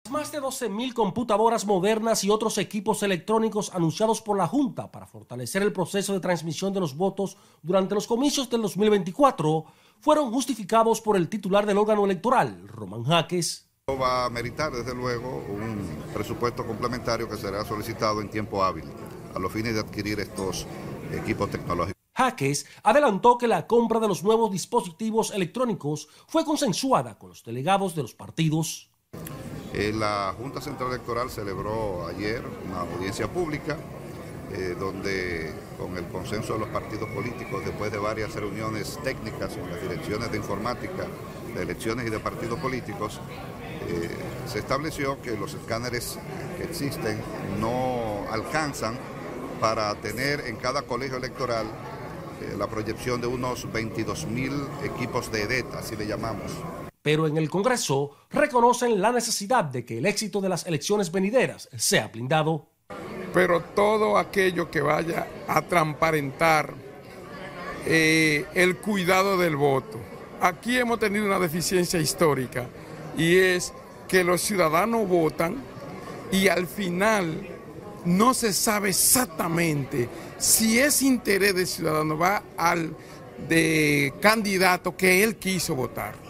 Más de 12.000 computadoras modernas y otros equipos electrónicos anunciados por la Junta para fortalecer el proceso de transmisión de los votos durante los comicios del 2024 fueron justificados por el titular del órgano electoral, Román Jaques. Va a meritar, desde luego, un presupuesto complementario que será solicitado en tiempo hábil a los fines de adquirir estos equipos tecnológicos. Jaques adelantó que la compra de los nuevos dispositivos electrónicos fue consensuada con los delegados de los partidos. La Junta Central Electoral celebró ayer una audiencia pública donde, con el consenso de los partidos políticos, después de varias reuniones técnicas con las direcciones de informática, de elecciones y de partidos políticos, se estableció que los escáneres que existen no alcanzan para tener en cada colegio electoral la proyección de unos 22.000 equipos de EDET, así le llamamos. Pero en el Congreso reconocen la necesidad de que el éxito de las elecciones venideras sea blindado. Pero todo aquello que vaya a transparentar el cuidado del voto. Aquí hemos tenido una deficiencia histórica y es que los ciudadanos votan y al final no se sabe exactamente si ese interés del ciudadano va al de candidato que él quiso votar.